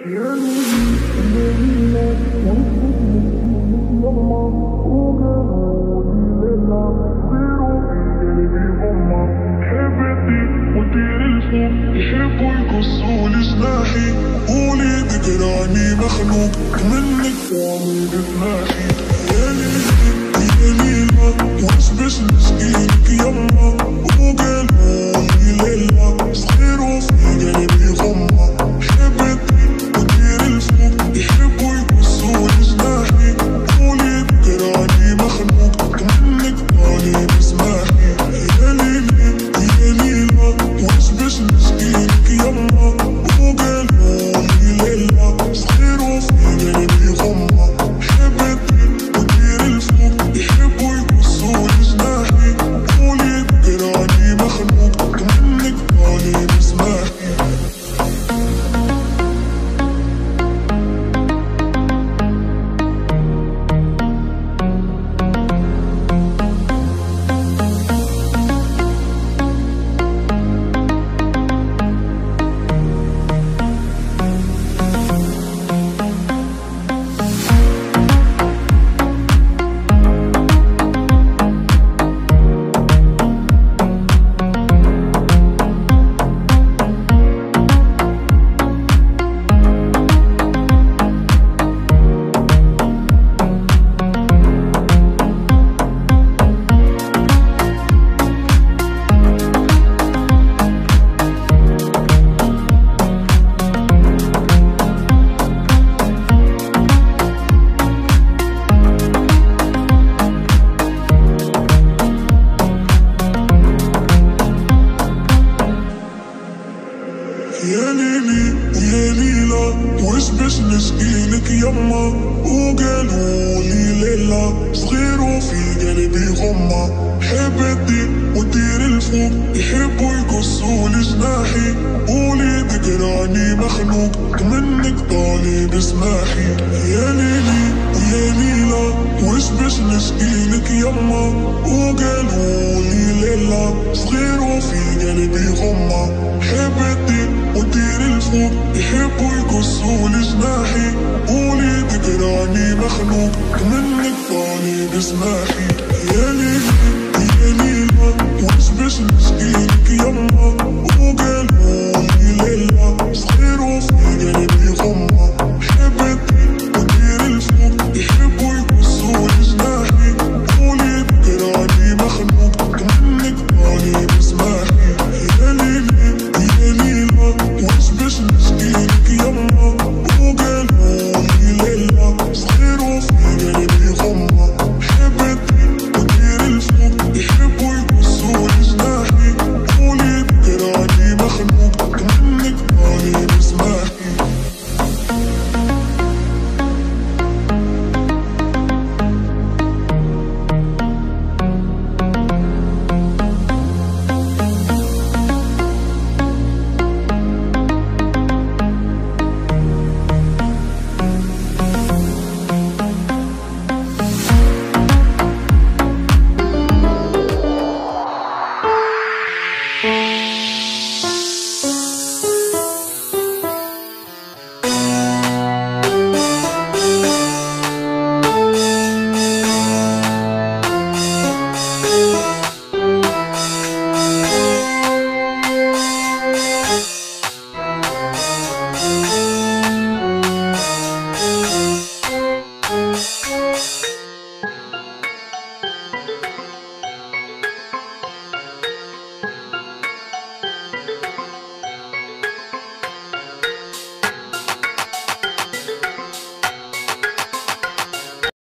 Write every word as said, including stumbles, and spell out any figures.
يحبوا يقصوا لي جناحي قولي ذكراني مخلوق منك طعمي بجناحي. يا ليلي يا ليلى واش باش نشكيلك يما وقالوا لي ليلى صغير وفي قلبي غمة حبيتي ودير الفوق يحبوا يقصوا لي جناحي قولي ذكراني مخلوق منك طالي بسماحي. يا ليلي يا ليلى واش باش نشكيلك يما وقالوا لي ليلى صغير وفي قلبي غمة حبيتي ودير الفوق يحبوا يقصوا لي جناحي قولي ذكراني مخلوق منك طالي بسماحي. يا ليلي يا ليلى واش باش نشكيلك يما وقالوا لي ليلى صغير وفي قلبي غمة حبيتي ودير الفوق يحبوا يقصوا لي جناحي قولي ذكراني مخلوق منك طالي بسماحي. يا ليلي يا ليلى واش باش نشكيلك يما وقالوا لي ليلى صغير وفي قلبي غمة حبيتي ودير الفوق يحبوا يقصوا لي جناحي قولي ذكراني مخلوق منك طالي بسماحي. يا